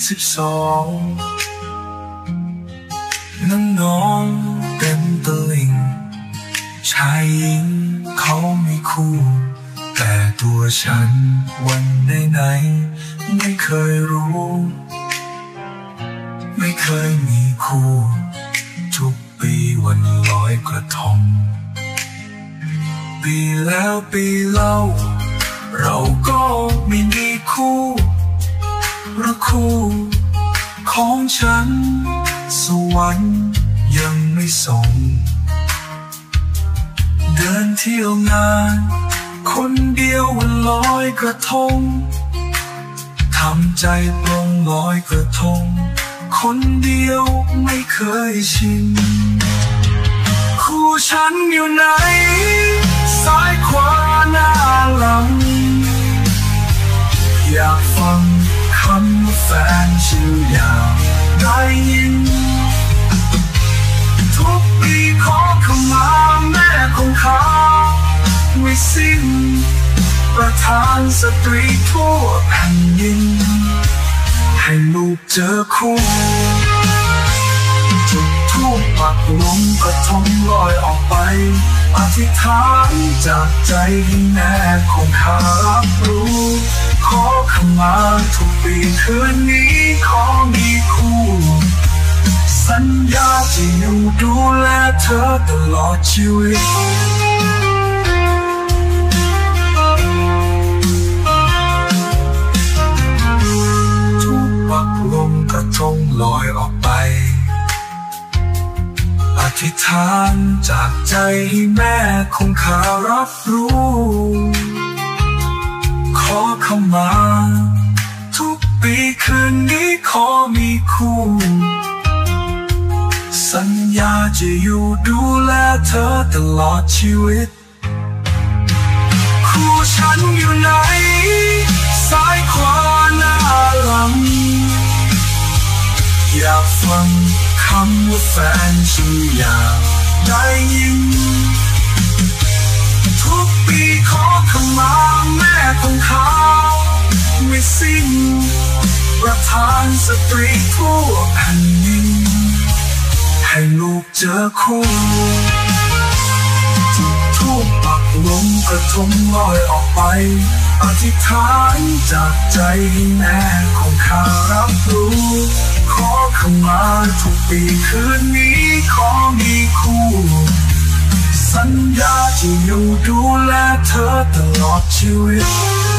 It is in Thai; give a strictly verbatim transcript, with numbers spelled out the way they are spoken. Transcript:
สิบสองน้ำน้องเต็มตลิ่งชายหญิงเขามีคู่แต่ตัวฉันวันไหนไหนไม่เคยรู้ไม่เคยมีคู่ทุกปีวันลอยกระทงปีแล้วปีเล่าเราก็ไม่มีคู่หรือคู่ของฉันสวรรค์ยังไม่ส่งเดินเที่ยวงานคนเดียววันลอยกระทงทำใจปลงลอยกระทงคนเดียวไม่เคยชินคู่ฉันอยู่ไหนซ้ายขวาหน้าหลังอยากฟังคำว่าแฟนชื่ออยากได้ยินทุกปีขอเข้ามาแม่ของเขาไม่สิ้นประธานสตรีทั่วแผ่นดินให้ลูกเจอคู่จุดธูปปักลงกระทงลอยออกไปอธิษฐานจากใจให้แม่ของข้ารับรู้ขอขมาทุกปีคืนนี้ขอมีคู่สัญญาจะอยู่ดูแลเธอตลอดชีวิตทุกปักลงกระทงลอยออกไปอธิษฐานจากใจให้แม่ของข้ารับรู้ขอขมาทุกปีคืนนี้ขอมีคู่สัญญาจะอยู่ดูแลเธอตลอดชีวิตคู่ฉันอยู่ไหนซ้ายขวาหน้าหลังอยากฟังคำว่าแฟนฉันอยากได้ยินทุกปีขอขมาแม่ของเขาไม่สิ้นประธานสตรีทั่วแผ่นดินให้ลูกเจอคู่จุดธูปปักลงกระทงลอยออกไปอธิษฐานจากใจให้แม่ของข้ารับรู้ขอขมาทุกปีคืนนี้ขอมีคู่สัญญาจะอยู่ดูแลเธอตลอดชีวิต